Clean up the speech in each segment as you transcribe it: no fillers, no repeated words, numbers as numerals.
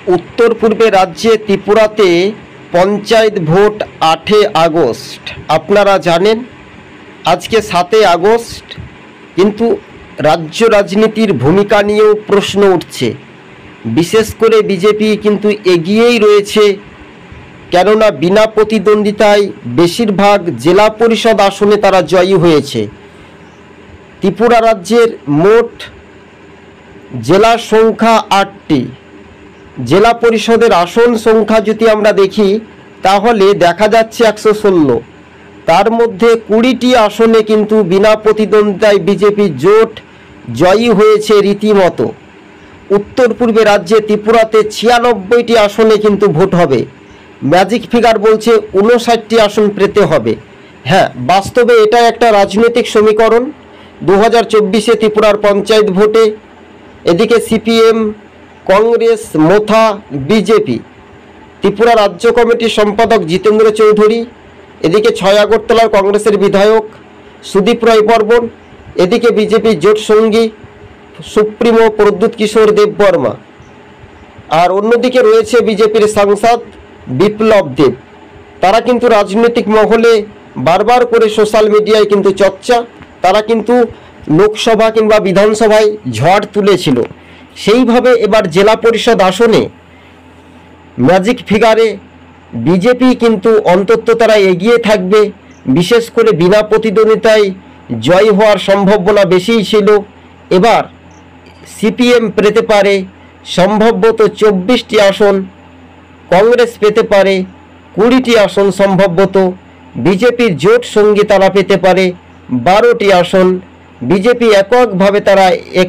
উত্তর পূর্বে রাজ্যে ত্রিপুরাতে পঞ্চায়েত ভোট 8 আগস্ট। আপনারা জানেন আজকে 7 আগস্ট, কিন্তু রাজ্য রাজনীতির ভূমিকা নিয়েও প্রশ্ন উঠছে। বিশেষ করে বিজেপি কিন্তু এগিয়েই রয়েছে, কেননা বিনা প্রতিদ্বন্দ্বিতায় বেশিরভাগ জেলা পরিষদ আসনে তারা জয়ী হয়েছে। ত্রিপুরা রাজ্যের মোট জেলা সংখ্যা 8টি। জেলা পরিষদের আসন সংখ্যা যদি আমরা দেখি তাহলে দেখা যাচ্ছে 116। তার মধ্যে 20টি আসনে কিন্তু বিনা প্রতিদ্বন্দ্বিতায় বিজেপি জোট জয়ী হয়েছে রীতিমতো। উত্তর পূর্বে রাজ্যে ত্রিপুরাতে 96টি আসনে কিন্তু ভোট হবে। ম্যাজিক ফিগার বলছে 59টি আসন পেতে হবে। হ্যাঁ, বাস্তবে এটা একটা রাজনৈতিক সমীকরণ। 2024-এ ত্রিপুরার পঞ্চায়েত ভোটে এদিকে সিপিএম, কংগ্রেস, মোথা, বিজেপি, ত্রিপুরা রাজ্য কমিটির সম্পাদক জিতেন্দ্র চৌধুরী, এদিকে 6 আগরতলার কংগ্রেসের বিধায়ক সুদীপ রায় বর্মন, এদিকে বিজেপির জোট সঙ্গী সুপ্রিমো প্রদ্যুৎ কিশোর দেববর্মা, আর অন্যদিকে রয়েছে বিজেপির সাংসদ বিপ্লব দেব। তারা কিন্তু রাজনৈতিক মহলে বারবার করে সোশ্যাল মিডিয়ায় কিন্তু চর্চা, তারা কিন্তু লোকসভা কিংবা বিধানসভায় ঝড় তুলেছিল। সেইভাবে এবার জেলা পরিষদ আসনে ম্যাজিক ফিগারে বিজেপি কিন্তু অন্তত তারা এগিয়ে থাকবে। বিশেষ করে বিনা প্রতিদ্বন্দ্বিতায় জয় হওয়ার সম্ভাবনা বেশিই ছিল। এবার সিপিএম পেতে পারে সম্ভবত 24টি আসন, কংগ্রেস পেতে পারে 20টি আসন সম্ভবত, বিজেপির জোট সঙ্গী তারা পেতে পারে 12টি আসন, বিজেপি এককভাবে তারা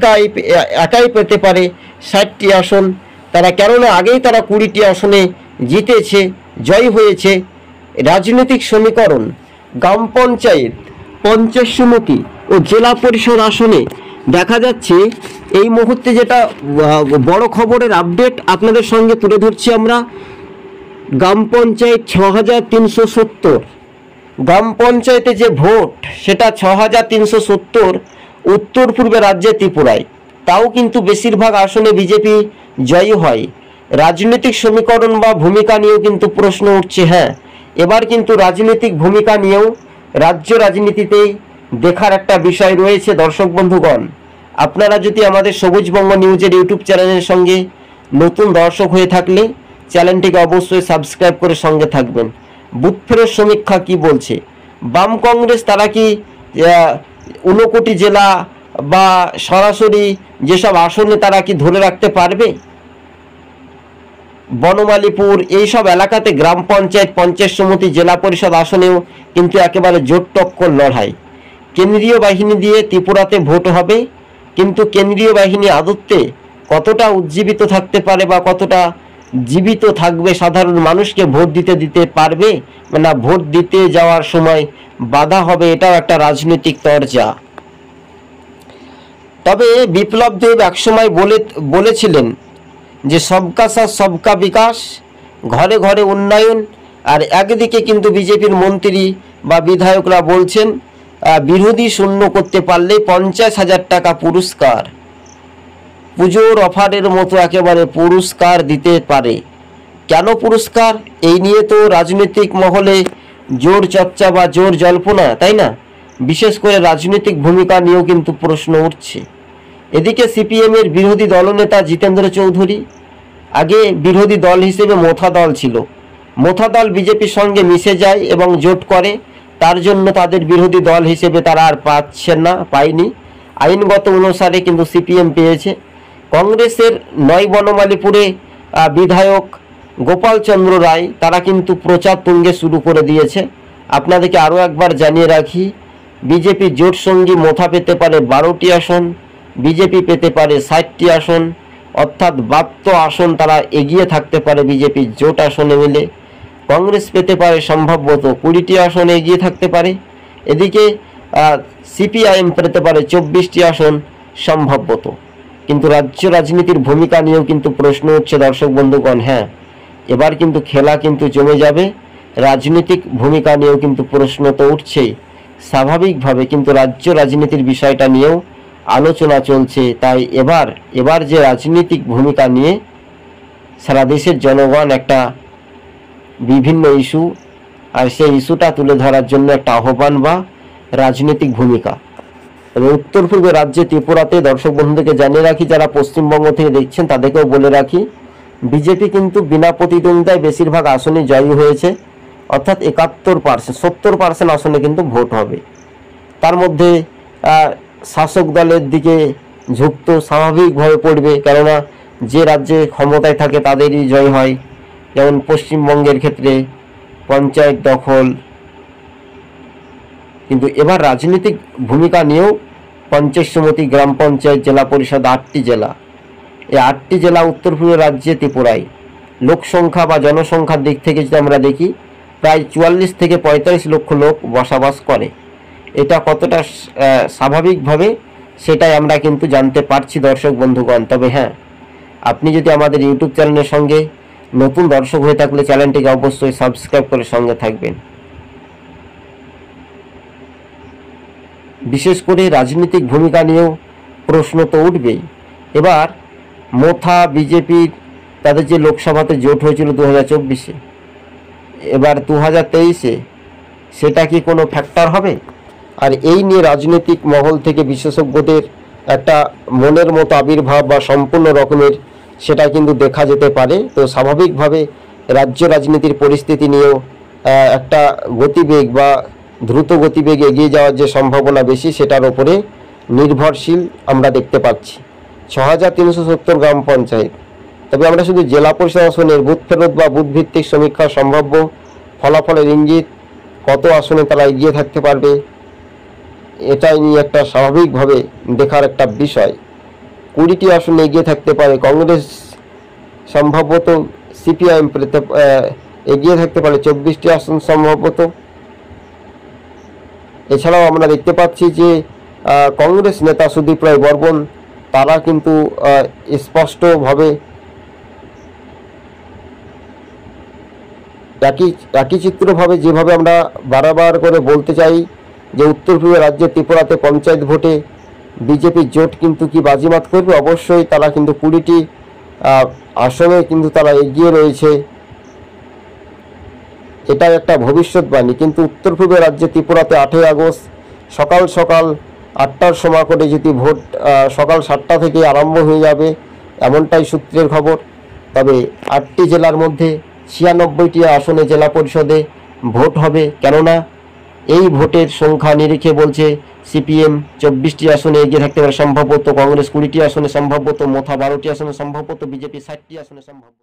একাই পেতে পারে 60টি আসন। তারা কেননা আগেই তারা 20টি আসনে জিতেছে, জয় হয়েছে। রাজনৈতিক সমীকরণ গ্রাম পঞ্চায়েত, পঞ্চায়েত সমিতি ও জেলা পরিষদ আসনে দেখা যাচ্ছে এই মুহূর্তে যেটা বড় খবরের আপডেট আপনাদের সঙ্গে তুলে ধরছি আমরা। গ্রাম পঞ্চায়েত 6370, গ্রাম পঞ্চায়েতে যে ভোট সেটা 6370 উত্তর পূর্বে রাজ্যে ত্রিপুরায়, তাও কিন্তু বেশিরভাগ আসনে বিজেপি জয়ী হয়। রাজনৈতিক সমীকরণ বা ভূমিকা নিয়েও কিন্তু প্রশ্ন উঠছে। হ্যাঁ, এবার কিন্তু রাজনৈতিক ভূমিকা নিয়েও রাজ্য রাজনীতিতে দেখার একটা বিষয় রয়েছে। দর্শক বন্ধুগণ, আপনারা যদি আমাদের সবুজবঙ্গ নিউজের ইউটিউব চ্যানেলের সঙ্গে নতুন দর্শক হয়ে থাকলে চ্যানেলটিকে অবশ্যই সাবস্ক্রাইব করে সঙ্গে থাকবেন। বুথ ফেরত সমীক্ষা কি বলছে? বাম কংগ্রেস তারা কি 59 জেলা বা সরাসরি যেসব আসনে তারা কি ধরে রাখতে পারবে? বনমালীপুর এইসব এলাকাতে গ্রাম পঞ্চায়েত, পঞ্চায়েত সমিতি, জেলা পরিষদ আসনেও কিন্তু একেবারে জোট টক্কর লড়াই। কেন্দ্রীয় বাহিনী দিয়ে ত্রিপুরাতে ভোট হবে, কিন্তু কেন্দ্রীয় বাহিনী আদতে কতটা উজ্জীবিত থাকতে পারে বা কতটা জীবিত থাকবে, সাধারণ মানুষকে ভোট দিতে পারবে না ভোট দিতে যাওয়ার সময় বাধা হবে, এটাও একটা রাজনৈতিক চর্চা। তবে বিপ্লব দেব একসময় বলেছিলেন যে সবকা সাথ সবকা বিকাশ, ঘরে ঘরে উন্নয়ন। আর একদিকে কিন্তু বিজেপির মন্ত্রী বা বিধায়করা বলছেন বিরোধী শূন্য করতে পারলে 50,000 টাকা পুরস্কার, পুজোর অফারের মতো একেবারে পুরস্কার দিতে পারে। কেন পুরস্কার? এই নিয়ে তো রাজনৈতিক মহলে জোর চর্চা বা জোর জল্পনা, তাই না? বিশেষ করে রাজনৈতিক ভূমিকা নিয়েও কিন্তু প্রশ্ন উঠছে। এদিকে সিপিএমের বিরোধী দলনেতা জিতেন্দ্র চৌধুরী, আগে বিরোধী দল হিসেবে মোথা দল ছিল, মোথা দল বিজেপির সঙ্গে মিশে যায় এবং জোট করে, তার জন্য তাদের বিরোধী দল হিসেবে তারা আর পায়নি। আইনগত অনুসারে কিন্তু সিপিএম পেয়েছে। কংগ্রেসের 9 বনমালীপুরে বিধায়ক গোপাল চন্দ্র রায় তারা কিন্তু প্রচার তুঙ্গে শুরু করে দিয়েছে। আপনাদেরকে আরও একবার জানিয়ে রাখি, বিজেপি জোট সঙ্গী মোথা পেতে পারে 12টি আসন, বিজেপি পেতে পারে 60টি আসন, অর্থাৎ 72 আসন তারা এগিয়ে থাকতে পারে বিজেপির জোট আসনে মিলে। কংগ্রেস পেতে পারে সম্ভবত 20টি আসনে এগিয়ে থাকতে পারে। এদিকে সিপিআইএম পেতে পারে 24টি আসন সম্ভবত। কিন্তু রাজ্য রাজনীতির ভূমিকা নিয়েও কিন্তু প্রশ্ন উঠছে দর্শক বন্ধুগণ। হ্যাঁ, এবার কিন্তু খেলা কিন্তু জমে যাবে। রাজনৈতিক ভূমিকা নিয়েও কিন্তু প্রশ্ন তো উঠছেই স্বাভাবিকভাবে, কিন্তু রাজ্য রাজনীতির বিষয়টা নিয়েও আলোচনা চলছে। তাই এবার যে রাজনৈতিক ভূমিকা নিয়ে সারা দেশের জনগণ একটা বিভিন্ন ইস্যু, আর সেই ইস্যুটা তুলে ধরার জন্য একটা আহ্বান বা রাজনৈতিক ভূমিকা। এবং উত্তর পূর্বের রাজ্যে ত্রিপুরাতে দর্শক বন্ধুদেরকে জানিয়ে রাখি, যারা পশ্চিমবঙ্গ থেকে দেখছেন তাদেরকেও বলে রাখি, বিজেপি কিন্তু বিনা প্রতিদ্বন্দ্বিতায় বেশিরভাগ আসনে জয়ী হয়েছে, অর্থাৎ 71%, 70% আসনে কিন্তু ভোট হবে। তার মধ্যে শাসক দলের দিকে ঝুঁক তো স্বাভাবিকভাবে পড়বে, কেননা যে রাজ্যে ক্ষমতায় থাকে তাদেরই জয় হয়। যেমন পশ্চিমবঙ্গের ক্ষেত্রে পঞ্চায়েত দখল। কিন্তু এবার রাজনৈতিক ভূমিকা নিয়েও পঞ্চায়েত সমিতি, গ্রাম পঞ্চায়েত, জেলা পরিষদ 8টি জেলা, এই 8টি জেলা উত্তর পূর্ব রাজ্যে ত্রিপুরায় লোক সংখ্যা বা জনসংখ্যার দিক থেকে যদি আমরা দেখি, প্রায় 44 থেকে 45 লক্ষ লোক বসবাস করে। এটা কতটা স্বাভাবিকভাবে সেটাই আমরা কিন্তু জানতে পারছি দর্শক বন্ধুগণ। তবে হ্যাঁ, আপনি যদি আমাদের ইউটিউব চ্যানেলের সঙ্গে নতুন দর্শক হয়ে থাকলে চ্যানেলটিকে অবশ্যই সাবস্ক্রাইব করে সঙ্গে থাকবেন। বিশেষ করে রাজনৈতিক ভূমিকা নিয়েও প্রশ্ন তো উঠবেই। এবার মোথা বিজেপির তাদের যে লোকসভাতে জোট হয়েছিল 2024-এ, এবার 2023-এ সেটা কি কোনো ফ্যাক্টর হবে? আর এই নিয়ে রাজনৈতিক মহল থেকে বিশেষজ্ঞদের একটা মনের মতো আবির্ভাব বা সম্পূর্ণ রকমের সেটা কিন্তু দেখা যেতে পারে। তো স্বাভাবিকভাবে রাজ্য রাজনীতির পরিস্থিতি নিয়েও একটা গতিবেগ বা দ্রুত গতিবেগে এগিয়ে যাওয়ার যে সম্ভাবনা বেশি, সেটার ওপরে নির্ভরশীল আমরা দেখতে পাচ্ছি। 6370 গ্রাম পঞ্চায়েত। তবে আমরা শুধু জেলা পরিষদ আসনের বুথ ফেরত বা বুথ ভিত্তিক সমীক্ষা সম্ভাব্য ফলাফলের ইঙ্গিত, কত আসনে তারা এগিয়ে থাকতে পারবে, এটাই নিয়ে একটা স্বাভাবিকভাবে দেখার একটা বিষয়। 20টি আসনে এগিয়ে থাকতে পারে কংগ্রেস, সম্ভবত সিপিআইএম এগিয়ে থাকতে পারে 24টি আসন সম্ভবত। এছাড়াও আমরা দেখতে পাচ্ছি যে কংগ্রেস নেতা সুদীপ রায় বর্মন, তারা কিন্তু স্পষ্টভাবে একই চিত্রভাবে, যেভাবে আমরা বারবার করে বলতে চাই যে উত্তর পূর্ব রাজ্যে ত্রিপুরাতে পঞ্চায়েত ভোটে বিজেপি জোট কিন্তু কি বাজিমাত করবে, অবশ্যই তারা কিন্তু 20টি আসনে কিন্তু তারা এগিয়ে রয়েছে। এটাই একটা ভবিষ্যৎবাণী। কিন্তু উত্তর পূর্ব রাজ্যে ত্রিপুরাতে 8ই আগস্ট সকাল 8টার সময় করে যদি ভোট সকাল 7টা থেকে আরম্ভ হয়ে যাবে, এমনটাই সূত্রের খবর। তবে 8টি জেলার মধ্যে 96টি আসনে জেলা পরিষদে ভোট হবে, কেননা এই ভোটের সংখ্যা নিরিখে বলছে সিপিএম 24টি আসনে এগিয়ে থাকতে পারে সম্ভবত, কংগ্রেস 20টি আসনে সম্ভবত, মোথা 12টি আসনে সম্ভবত, বিজেপি 60টি আসনে সম্ভবত।